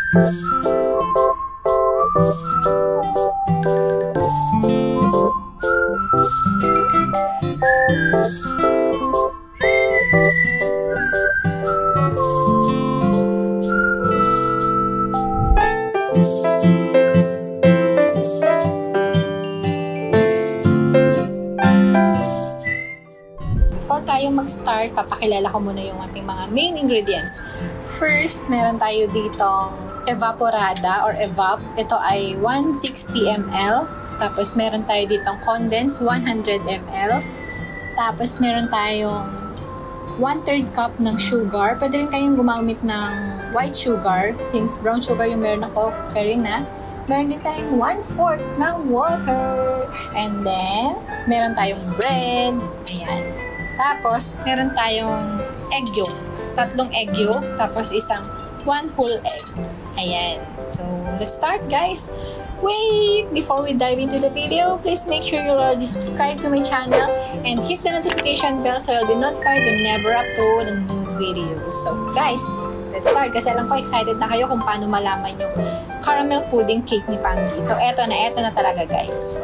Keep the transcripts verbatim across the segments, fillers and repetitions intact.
Before tayo mag-start, papakilala ko muna yung ating mga main ingredients. First, meron tayo ditong evaporada or evap. Ito ay one hundred sixty milliliters. Tapos, meron tayo ditong condensed one hundred milliliters. Tapos, meron tayong one third cup ng sugar. Pwede rin kayong gumamit ng white sugar. Since brown sugar yung meron ako, carry na. Meron din tayong one fourth ng water. And then, meron tayong bread. Ayan. Tapos, meron tayong egg yolk. Tatlong egg yolk. Tapos, isang one whole egg. Ayan. So, let's start, guys. Wait! Before we dive into the video, please make sure you're already subscribed to my channel and hit the notification bell so you'll be notified whenever I upload a new video. So, guys, let's start. Kasi alam ko, excited na kayo kung paano malaman yung caramel pudding cake ni Pangi. So, eto na, eto na talaga, guys.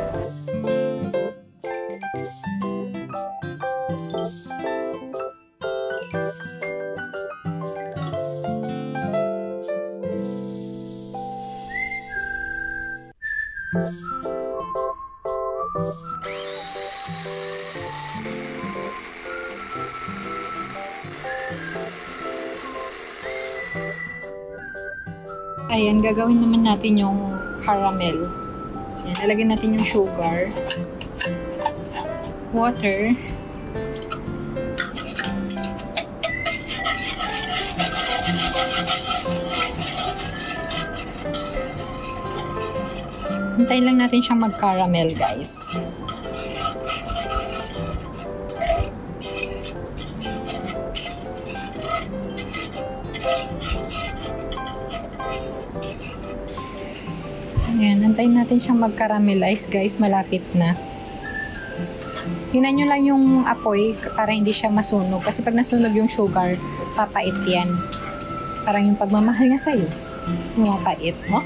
Ayan, gagawin naman natin yung caramel. So, yan, lalagyan natin yung sugar, water, hintayin lang natin siyang mag-caramel, guys. Ayan, antayin natin siyang mag-caramelize, guys. Malapit na. Hinan nyo lang yung apoy para hindi siya masunog. Kasi pag nasunog yung sugar, papait yan. Parang yung pagmamahal niya sa'yo. Mapait mo.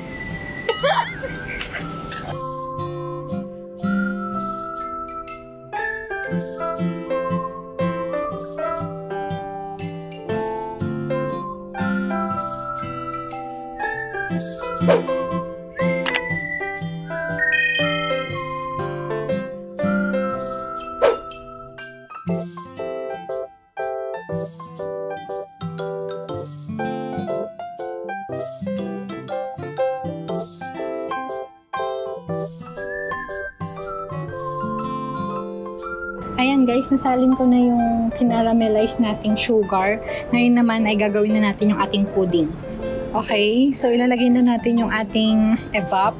Ayan guys, nasalin ko na yung kinaramelize nating sugar. Ngayon naman ay gagawin na natin yung ating pudding. Okay, so ilalagay na natin yung ating evap.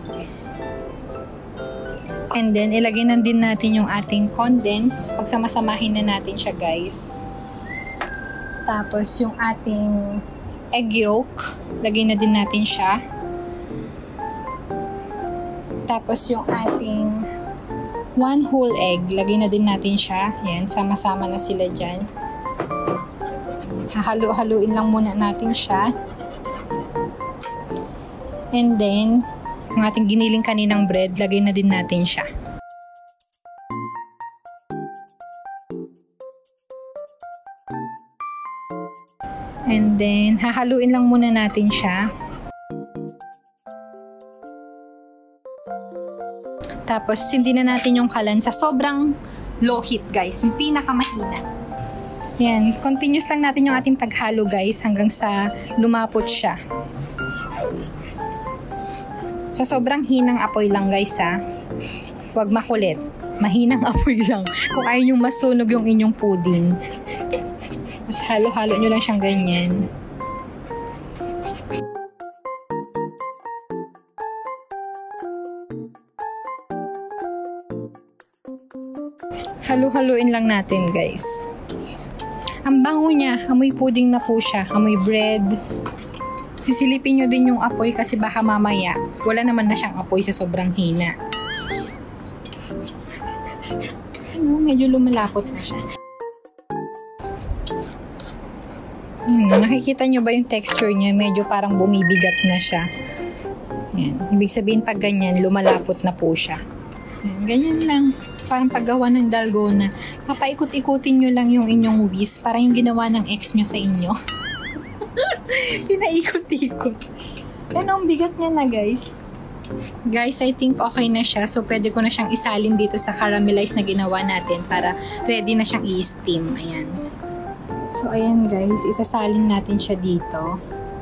And then ilagay na din natin yung ating condensed. Pagsamasamahin na natin siya, guys. Tapos yung ating egg yolk, lagay na din natin siya. Tapos yung ating one whole egg, lagay na din natin siya. Yan, sama-sama na sila dyan. Hahalo-haluin lang muna natin siya. And then, yung ating giniling kaninang bread, lagay na din natin siya. And then, hahaluin lang muna natin siya. Tapos, hindi na natin yung kalan sa sobrang low heat, guys. Yung pinakamahina. Yan. Continuous lang natin yung ating paghalo, guys, hanggang sa lumapot siya. Sa sobrang hinang apoy lang, guys, ha. Huwag makulit. Mahinang apoy lang. Kung ayaw yung masunog yung inyong pudding. Mas halo-halo nyo lang siyang ganyan. Halo-haloin lang natin, guys. Ang bango niya, amoy pudding na po siya, amoy bread. Sisilipin nyo din yung apoy kasi baka mamaya wala naman na siyang apoy sa sobrang hina. Ano, medyo lumalapot na siya. Ano, nakikita nyo ba yung texture niya? Medyo parang bumibigat na siya. Yan. Ibig sabihin pag ganyan, lumalapot na po siya. Yan. Ganyan lang. Parang paggawa ng dalgona. Papaikot-ikutin nyo lang yung inyong whisk. Parang yung ginawa ng ex nyo sa inyo. Pinaikot-ikot. Yan ang bigat niya na, guys. Guys, I think okay na siya. So, pwede ko na siyang isalin dito sa caramelize na ginawa natin para ready na siyang i-steam. Ayan. So, ayan guys. Isasalin natin siya dito.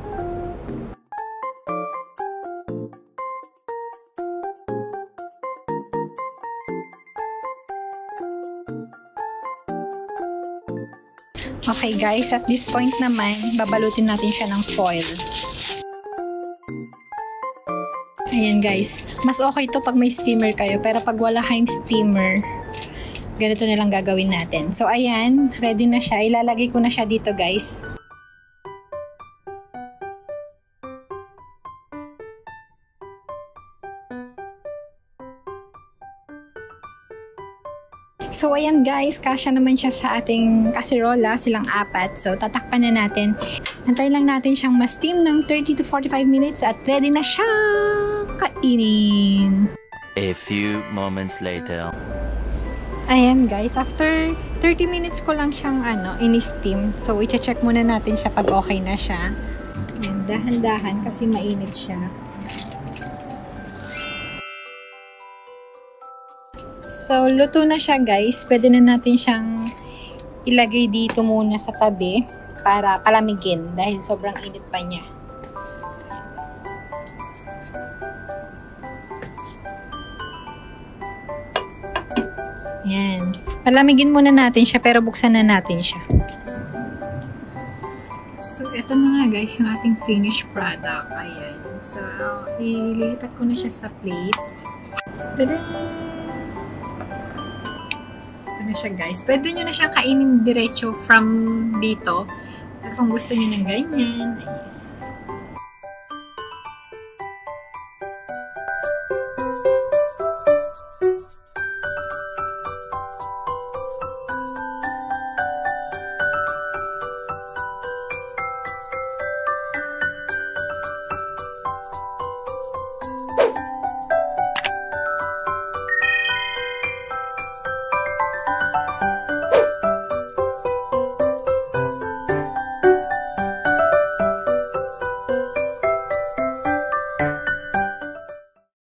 Okay guys, at this point naman, babalutin natin siya ng foil. Ayan guys, mas okay to pag may steamer kayo, pero pag wala kayong steamer, ganito na lang gagawin natin. So ayan, ready na siya. Ilalagay ko na siya dito guys. So ayan guys, kasya naman siya sa ating kaserola, silang apat. So tatakpan na natin. Antayin lang natin siyang ma-steam ng thirty to forty-five minutes at ready na siya kainin. A few moments later. Ayan guys, after thirty minutes ko lang siyang ano, ini-steam. So i-check muna natin siya pag okay na siya. Ayan, dahan-dahan kasi mainit siya. So, luto na siya guys. Pwede na natin siyang ilagay dito muna sa tabi para palamigin dahil sobrang init pa niya. Yan. Palamigin muna natin siya pero buksan na natin siya. So, ito na nga guys yung ating finished product. Ayan. So, ililipat ko na siya sa plate. Tada! Na siya guys. Pwede nyo na siyang kainin diretso from dito. Pero kung gusto nyo ng ganyan, ayan.